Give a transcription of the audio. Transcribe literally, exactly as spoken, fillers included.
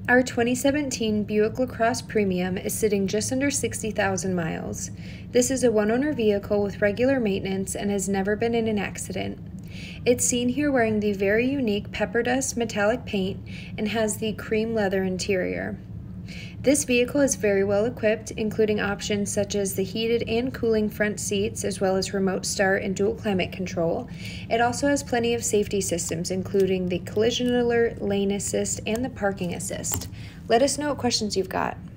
Our twenty seventeen Buick LaCrosse Premium is sitting just under sixty thousand miles. This is a one-owner vehicle with regular maintenance and has never been in an accident. It's seen here wearing the very unique pepper dust metallic paint and has the cream leather interior. This vehicle is very well equipped, including options such as the heated and cooling front seats, as well as remote start and dual climate control. It also has plenty of safety systems, including the collision alert, lane assist, and the parking assist. Let us know what questions you've got.